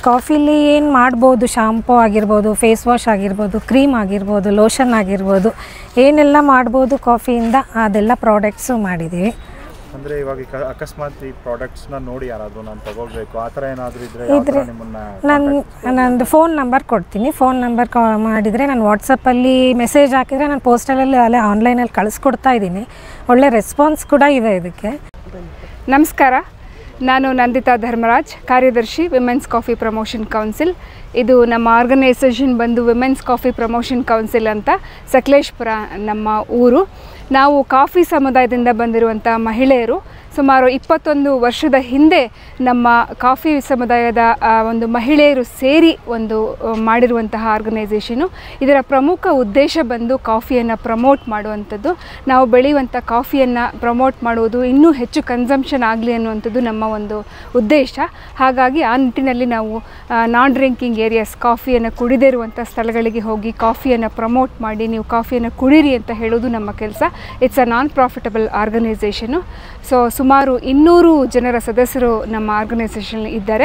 ಕಾಫಿಲಿ ಏನು ಮಾಡ್ಬೋದು, ಶಾಂಪೂ ಆಗಿರ್ಬೋದು, ಫೇಸ್ ವಾಶ್ ಆಗಿರ್ಬೋದು, ಕ್ರೀಮ್ ಆಗಿರ್ಬೋದು, ಲೋಷನ್ ಆಗಿರ್ಬೋದು, ಏನೆಲ್ಲ ಮಾಡ್ಬೋದು ಕಾಫಿಯಿಂದ ಅದೆಲ್ಲ ಪ್ರಾಡಕ್ಟ್ಸು ಮಾಡಿದ್ದೀವಿ. ಅಂದರೆ ಇವಾಗ ಅಕಸ್ಮಾತ್ ಈ ಪ್ರಾಡಕ್ಟ್ಸ್ನ ನೋಡಿ ಯಾರಾದರೂ ನಾನು ತಗೊಳ್ಬೇಕು ಆ ಥರ ಏನಾದರೂ ಇದ್ದರೆ ನಂದು ಫೋನ್ ನಂಬರ್ ಕೊಡ್ತೀನಿ. ಫೋನ್ ನಂಬರ್ ಮಾಡಿದರೆ ನಾನು ವಾಟ್ಸಪ್ಪಲ್ಲಿ ಮೆಸೇಜ್ ಹಾಕಿದರೆ ನಾನು ಪೋಸ್ಟಲಲ್ಲಿ ಅಲ್ಲೇ ಆನ್ಲೈನಲ್ಲಿ ಕಳಿಸ್ಕೊಡ್ತಾ ಇದ್ದೀನಿ. ಒಳ್ಳೆ ರೆಸ್ಪಾನ್ಸ್ ಕೂಡ ಇದೆ ಇದಕ್ಕೆ. ನಮಸ್ಕಾರ, ನಾನು ನಂದಿತಾ ಧರ್ಮರಾಜ್, ಕಾರ್ಯದರ್ಶಿ ವಿಮೆನ್ಸ್ ಕಾಫಿ ಪ್ರಮೋಷನ್ ಕೌನ್ಸಿಲ್. ಇದು ನಮ್ಮ ಆರ್ಗನೈಸೇಷನ್ ಬಂದು ವಿಮೆನ್ಸ್ ಕಾಫಿ ಪ್ರಮೋಷನ್ ಕೌನ್ಸಿಲ್ ಅಂತ, ಸಕಲೇಶ್ಪುರ ನಮ್ಮ ಊರು. ನಾವು ಕಾಫಿ ಸಮುದಾಯದಿಂದ ಬಂದಿರುವಂಥ ಮಹಿಳೆಯರು ಸುಮಾರು 21 ವರ್ಷದ ಹಿಂದೆ ನಮ್ಮ ಕಾಫಿ ಸಮುದಾಯದ ಒಂದು ಮಹಿಳೆಯರು ಸೇರಿ ಒಂದು ಮಾಡಿರುವಂತಹ ಆರ್ಗನೈಸೇಷನು. ಇದರ ಪ್ರಮುಖ ಉದ್ದೇಶ ಬಂದು ಕಾಫಿಯನ್ನು ಪ್ರಮೋಟ್ ಮಾಡುವಂಥದ್ದು. ನಾವು ಬೆಳೆಯುವಂಥ ಕಾಫಿಯನ್ನು ಪ್ರಮೋಟ್ ಮಾಡುವುದು, ಇನ್ನೂ ಹೆಚ್ಚು ಕನ್ಸಂಪ್ಷನ್ ಆಗಲಿ ಅನ್ನುವಂಥದ್ದು ನಮ್ಮ ಒಂದು ಉದ್ದೇಶ. ಹಾಗಾಗಿ ಆ ನಿಟ್ಟಿನಲ್ಲಿ ನಾವು ನಾನ್ ಡ್ರಿಂಕಿಂಗ್ ಏರಿಯಾಸ್, ಕಾಫಿಯನ್ನು ಕುಡಿದೇ ಇರುವಂಥ ಸ್ಥಳಗಳಿಗೆ ಹೋಗಿ ಕಾಫಿಯನ್ನು ಪ್ರಮೋಟ್ ಮಾಡಿ ನೀವು ಕಾಫಿಯನ್ನು ಕುಡೀರಿ ಅಂತ ಹೇಳೋದು ನಮ್ಮ ಕೆಲಸ. It's a non profitable organisation. So ಸುಮಾರು 200 ಜನರ ಸದಸ್ಯರು ನಮ್ಮ ಆರ್ಗನೈಸೇಷನ್ ಇದ್ದಾರೆ.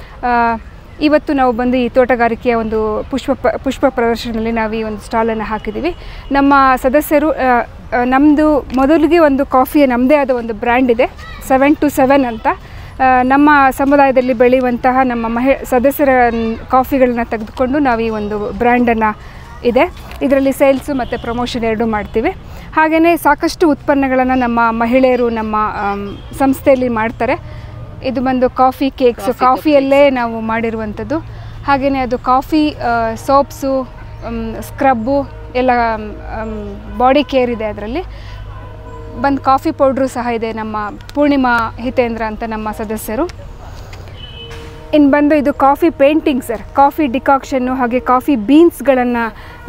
ಇವತ್ತು ನಾವು ಬಂದು ಈ ತೋಟಗಾರಿಕೆಯ ಒಂದು ಪುಷ್ಪ ಪ್ರದರ್ಶನದಲ್ಲಿ ನಾವು ಈ ಒಂದು ಸ್ಟಾಲನ್ನು ಹಾಕಿದ್ದೀವಿ. ನಮ್ಮ ಸದಸ್ಯರು ನಮ್ಮದು ಮೊದಲಿಗೆ ಒಂದು ಕಾಫಿಯ ನಮ್ಮದೇ ಆದ ಒಂದು ಬ್ರ್ಯಾಂಡ್ ಇದೆ, 7 to 7 ಅಂತ. ನಮ್ಮ ಸಮುದಾಯದಲ್ಲಿ ಬೆಳೆಯುವಂತಹ ನಮ್ಮ ಸದಸ್ಯರ ಕಾಫಿಗಳನ್ನ ತೆಗೆದುಕೊಂಡು ನಾವು ಈ ಒಂದು ಬ್ರ್ಯಾಂಡನ್ನು ಇದೆ. ಇದರಲ್ಲಿ ಸೇಲ್ಸು ಮತ್ತು ಪ್ರಮೋಷನ್ ಎರಡೂ ಮಾಡ್ತೀವಿ. ಹಾಗೆಯೇ ಸಾಕಷ್ಟು ಉತ್ಪನ್ನಗಳನ್ನು ನಮ್ಮ ಮಹಿಳೆಯರು ನಮ್ಮ ಸಂಸ್ಥೆಯಲ್ಲಿ ಮಾಡ್ತಾರೆ. ಇದು ಬಂದು ಕಾಫಿ ಕೇಕ್ಸು, ಕಾಫಿಯಲ್ಲೇ ನಾವು ಮಾಡಿರುವಂಥದ್ದು. ಹಾಗೆಯೇ ಅದು ಕಾಫಿ ಸೋಪ್ಸು, ಸ್ಕ್ರಬ್ಬು ಎಲ್ಲ ಬಾಡಿ ಕೇರ್ ಇದೆ. ಅದರಲ್ಲಿ ಬಂದು ಕಾಫಿ ಪೌಡ್ರು ಸಹ ಇದೆ. ನಮ್ಮ ಪೂರ್ಣಿಮಾ ಹಿತೇಂದ್ರ ಅಂತ ನಮ್ಮ ಸದಸ್ಯರು. ಇನ್ನು ಬಂದು ಇದು ಕಾಫಿ ಪೇಂಟಿಂಗ್ ಸರ್, ಕಾಫಿ ಡಿಕಾಕ್ಷನ್ನು ಹಾಗೆ ಕಾಫಿ ಬೀನ್ಸ್ಗಳನ್ನು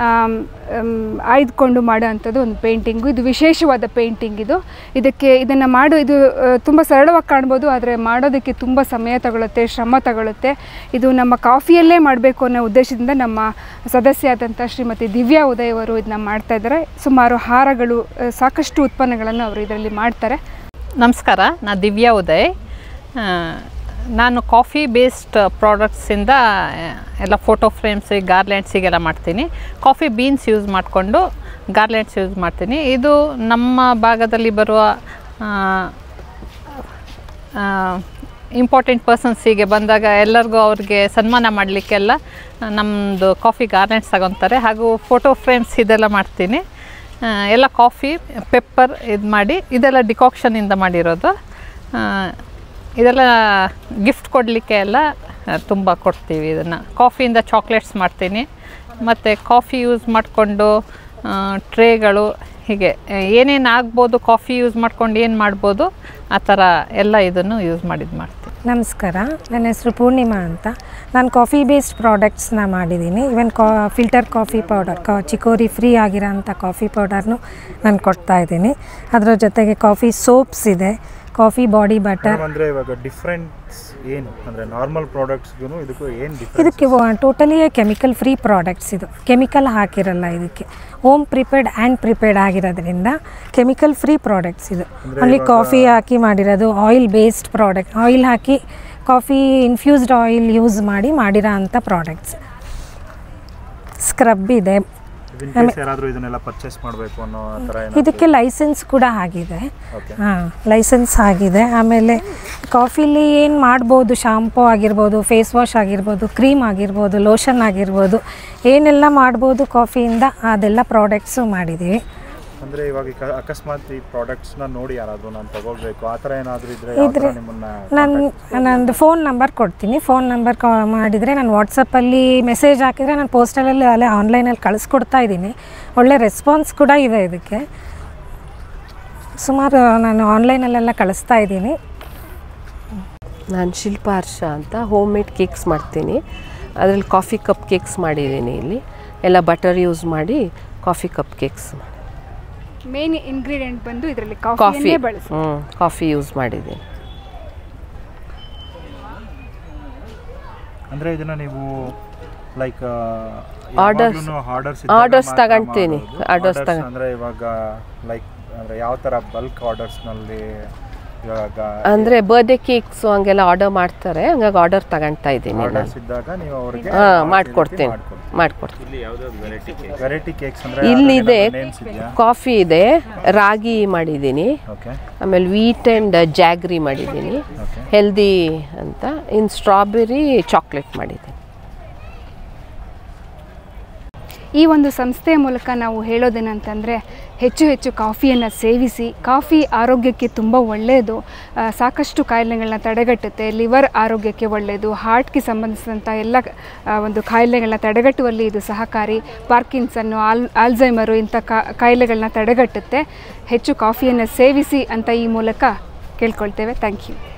ಆಯ್ದುಕೊಂಡು ಮಾಡೋ ಅಂಥದ್ದು ಒಂದು ಪೇಂಟಿಂಗು. ಇದು ವಿಶೇಷವಾದ ಪೇಂಟಿಂಗ್. ಇದನ್ನು ಇದು ತುಂಬ ಸರಳವಾಗಿ ಕಾಣ್ಬೋದು, ಆದರೆ ಮಾಡೋದಕ್ಕೆ ತುಂಬ ಸಮಯ ತಗೊಳುತ್ತೆ, ಶ್ರಮ ತಗೊಳುತ್ತೆ. ಇದು ನಮ್ಮ ಕಾಫಿಯಲ್ಲೇ ಮಾಡಬೇಕು ಅನ್ನೋ ಉದ್ದೇಶದಿಂದ ನಮ್ಮ ಸದಸ್ಯ ಆದಂಥ ಶ್ರೀಮತಿ ದಿವ್ಯಾ ಉದಯ್ ಅವರು ಇದನ್ನ ಮಾಡ್ತಾಯಿದ್ದಾರೆ. ಸುಮಾರು ಹಾರಗಳು, ಸಾಕಷ್ಟು ಉತ್ಪನ್ನಗಳನ್ನು ಅವರು ಇದರಲ್ಲಿ ಮಾಡ್ತಾರೆ. ನಮಸ್ಕಾರ, ನಾನು ದಿವ್ಯಾ ಉದಯ್. ನಾನು ಕಾಫಿ ಬೇಸ್ಡ್ ಪ್ರಾಡಕ್ಟ್ಸಿಂದ ಎಲ್ಲ ಫೋಟೋ ಫ್ರೇಮ್ಸ್, ಗಾರ್ಲ್ಯಾಂಡ್ಸಿಗೆಲ್ಲ ಮಾಡ್ತೀನಿ. ಕಾಫಿ ಬೀನ್ಸ್ ಯೂಸ್ ಮಾಡಿಕೊಂಡು ಗಾರ್ಲ್ಯಾಂಡ್ಸ್ ಯೂಸ್ ಮಾಡ್ತೀನಿ. ಇದು ನಮ್ಮ ಭಾಗದಲ್ಲಿ ಬರುವ ಇಂಪಾರ್ಟೆಂಟ್ ಪರ್ಸನ್ಸಿಗೆ ಬಂದಾಗ ಎಲ್ಲರಿಗೂ ಅವ್ರಿಗೆ ಸನ್ಮಾನ ಮಾಡಲಿಕ್ಕೆಲ್ಲ ನಮ್ಮದು ಕಾಫಿ ಗಾರ್ಲ್ಯಾಂಡ್ಸ್ ತಗೊತಾರೆ. ಹಾಗೂ ಫೋಟೋ ಫ್ರೇಮ್ಸ್ ಇದೆಲ್ಲ ಮಾಡ್ತೀನಿ. ಎಲ್ಲ ಕಾಫಿ ಪೆಪ್ಪರ್ ಇದು ಮಾಡಿ, ಇದೆಲ್ಲ ಡಿಕಾಕ್ಷನಿಂದ ಮಾಡಿರೋದು. ಇದೆಲ್ಲ ಗಿಫ್ಟ್ ಕೊಡಲಿಕ್ಕೆ ಎಲ್ಲ ತುಂಬ ಕೊಡ್ತೀವಿ. ಇದನ್ನು ಕಾಫಿಯಿಂದ ಚಾಕ್ಲೇಟ್ಸ್ ಮಾಡ್ತೀನಿ. ಮತ್ತು ಕಾಫಿ ಯೂಸ್ ಮಾಡಿಕೊಂಡು ಟ್ರೇಗಳು, ಹೀಗೆ ಏನೇನು ಆಗ್ಬೋದು, ಕಾಫಿ ಯೂಸ್ ಮಾಡ್ಕೊಂಡು ಏನು ಮಾಡ್ಬೋದು, ಆ ಥರ ಎಲ್ಲ ಇದನ್ನು ಯೂಸ್ ಮಾಡ್ತೀನಿ. ನಮಸ್ಕಾರ, ನನ್ನ ಹೆಸರು ಪೂರ್ಣಿಮಾ ಅಂತ. ನಾನು ಕಾಫಿ ಬೇಸ್ಡ್ ಪ್ರಾಡಕ್ಟ್ಸ್ನ ಮಾಡಿದ್ದೀನಿ. Even filter coffee powder, chicory free ಆಗಿರೋ ಅಂಥ ಕಾಫಿ ಪೌಡರ್ನು ನಾನು ಕೊಡ್ತಾಯಿದ್ದೀನಿ. ಅದರ ಜೊತೆಗೆ ಕಾಫಿ ಸೋಪ್ಸ್ ಇದೆ, ಕಾಫಿ ಬಾಡಿ ಬಟರ್. ಅಂದರೆ ಇವಾಗ ಡಿಫ್ರೆನ್ಸ್ ಏನು ಅಂದರೆ ನಾರ್ಮಲ್ ಪ್ರಾಡಕ್ಟ್ಸ್ಗೂ ಇದಕ್ಕೂ ಏನು ಡಿಫ್ರೆನ್ಸ್? ಇದಕ್ಕೆ ಟೋಟಲಿ ಕೆಮಿಕಲ್ ಫ್ರೀ ಪ್ರಾಡಕ್ಟ್ಸ್. ಇದು ಕೆಮಿಕಲ್ ಹಾಕಿರಲ್ಲ. ಇದಕ್ಕೆ ಹೋಮ್ ಪ್ರಿಪೇರ್ಡ್ ಆ್ಯಂಡ್ ಪ್ರಿಪೇರ್ಡ್ ಆಗಿರೋದ್ರಿಂದ ಕೆಮಿಕಲ್ ಫ್ರೀ ಪ್ರಾಡಕ್ಟ್ಸ್. ಇದು ಓನ್ಲಿ ಕಾಫಿ ಹಾಕಿ ಮಾಡಿರೋದು, ಆಯಿಲ್ ಬೇಸ್ಡ್ ಪ್ರಾಡಕ್ಟ್. ಆಯಿಲ್ ಹಾಕಿ ಕಾಫಿ ಇನ್ಫ್ಯೂಸ್ಡ್ ಆಯಿಲ್ ಯೂಸ್ ಮಾಡಿರೋ ಅಂಥ ಪ್ರಾಡಕ್ಟ್ಸ್. ಸ್ಕ್ರಬ್ ಇದೆ. ಇದನ್ನೆಲ್ಲ ಪರ್ಚೇಸ್ ಮಾಡಬೇಕು ಅನ್ನೋ ಥರ ಇದಕ್ಕೆ ಲೈಸೆನ್ಸ್ ಕೂಡ ಆಗಿದೆ. ಲೈಸೆನ್ಸ್ ಆಗಿದೆ. ಆಮೇಲೆ ಕಾಫಿಲಿ ಏನು ಮಾಡ್ಬೋದು, ಶಾಂಪೂ ಆಗಿರ್ಬೋದು, ಫೇಸ್ ವಾಶ್ ಆಗಿರ್ಬೋದು, ಕ್ರೀಮ್ ಆಗಿರ್ಬೋದು, ಲೋಷನ್ ಆಗಿರ್ಬೋದು, ಏನೆಲ್ಲ ಮಾಡ್ಬೋದು ಕಾಫಿಯಿಂದ ಅದೆಲ್ಲ ಪ್ರಾಡಕ್ಟ್ಸು ಮಾಡಿದ್ದೀವಿ. ಅಂದರೆ ಇವಾಗ ಅಕಸ್ಮಾತ್ ಈ ಪ್ರಾಡಕ್ಟ್ಸ್ನ ನೋಡಿ ಯಾರಾದರೂ ನಾನು ತಗೊಳ್ಬೇಕು ಆ ಥರ ಏನಾದರೂ ಇದ್ದರೆ ನಂದು ಫೋನ್ ನಂಬರ್ ಕೊಡ್ತೀನಿ. ಫೋನ್ ನಂಬರ್ ಮಾಡಿದರೆ ನಾನು ವಾಟ್ಸಪ್ಪಲ್ಲಿ ಮೆಸೇಜ್ ಹಾಕಿದರೆ ನಾನು ಪೋಸ್ಟಲಲ್ಲಿ ಅಲ್ಲೇ ಆನ್ಲೈನಲ್ಲಿ ಕಳಿಸ್ಕೊಡ್ತಾ ಇದ್ದೀನಿ. ಒಳ್ಳೆ ರೆಸ್ಪಾನ್ಸ್ ಕೂಡ ಇದೆ ಇದಕ್ಕೆ. ಸುಮಾರು ನಾನು ಆನ್ಲೈನಲ್ಲೆಲ್ಲ ಕಳಿಸ್ತಾ ಇದ್ದೀನಿ. ನಾನು ಶಿಲ್ಪಾ ಹರ್ಷ ಅಂತ ಹೋಮ್ ಮೇಡ್ ಕೇಕ್ಸ್ ಮಾಡ್ತೀನಿ. ಅದರಲ್ಲಿ ಕಾಫಿ ಕಪ್ ಕೇಕ್ಸ್ ಮಾಡಿದ್ದೀನಿ. ಇಲ್ಲಿ ಎಲ್ಲ ಬಟರ್ ಯೂಸ್ ಮಾಡಿ coffee cup cakes. Main ingredient ಬಂದು ಇದರಲ್ಲಿ ಕಾಫಿ ಯೂಸ್ ಮಾಡಿದ್ದೀನಿ. ಅಂದರೆ ಇದನ್ನು ನೀವು ಲೈಕ್ ಆರ್ಡರ್ಸ್ ತಗೊಳ್ತೀನಿ. ಅಂದರೆ ಇವಾಗ ಲೈಕ್ ಅಂದರೆ ಯಾವ ಥರ ಬಲ್ಕ್ ಆರ್ಡರ್ಸ್ನಲ್ಲಿ ಇವಾಗ ಅಂದರೆ ಬರ್ಡೇ ಕೇಕ್ಸು ಹಂಗೆಲ್ಲ ಆರ್ಡರ್ ಮಾಡ್ತಾರೆ, ಹಂಗಾಗಿ ಆರ್ಡರ್ ತಗೊಳ್ತಾ ಇದ್ದೀನಿ ನಾನು. ಆರ್ಡರ್ಸ್ ಇದ್ದಾಗ ನೀವು ಅವರಿಗೆ ಮಾಡಿಕೊಡ್ತೀನಿ. ವೆರೈಟಿ ಕೇಕ್ಸ್ ಅಂದರೆ ಇಲ್ಲಿದೆ ನೇಮ್ಸ್ ಇದೆಯಾ? ಕಾಫಿ ಇದೆ, ರಾಗಿ ಮಾಡಿದ್ದೀನಿ, ಓಕೆ ಆಮೇಲೆ ವೀಟ್ ಆ್ಯಂಡ್ ಜಾಗ್ರಿ ಮಾಡಿದ್ದೀನಿ, ಹೆಲ್ದಿ ಅಂತ. ಇನ್ನು ಸ್ಟ್ರಾಬೆರಿ ಚಾಕ್ಲೇಟ್ ಮಾಡಿದ್ದೀನಿ. ಈ ಒಂದು ಸಂಸ್ಥೆಯ ಮೂಲಕ ನಾವು ಹೇಳೋದೇನಂತಂದರೆ ಹೆಚ್ಚು ಹೆಚ್ಚು ಕಾಫಿಯನ್ನು ಸೇವಿಸಿ. ಕಾಫಿ ಆರೋಗ್ಯಕ್ಕೆ ತುಂಬ ಒಳ್ಳೆಯದು, ಸಾಕಷ್ಟು ಕಾಯಿಲೆಗಳನ್ನ ತಡೆಗಟ್ಟುತ್ತೆ. ಲಿವರ್ ಆರೋಗ್ಯಕ್ಕೆ ಒಳ್ಳೆಯದು, ಹಾರ್ಟ್ಗೆ ಸಂಬಂಧಿಸಿದಂಥ ಎಲ್ಲ ಒಂದು ಕಾಯಿಲೆಗಳನ್ನ ತಡೆಗಟ್ಟುವಲ್ಲಿ ಇದು ಸಹಕಾರಿ. ಪಾರ್ಕಿನ್ಸನ್ನು, ಆಲ್ಝೈಮರು ಇಂಥ ಕಾಯಿಲೆಗಳನ್ನ ತಡೆಗಟ್ಟುತ್ತೆ. ಹೆಚ್ಚು ಕಾಫಿಯನ್ನು ಸೇವಿಸಿ ಅಂತ ಈ ಮೂಲಕ ಕೇಳ್ಕೊಳ್ತೇವೆ. Thank you.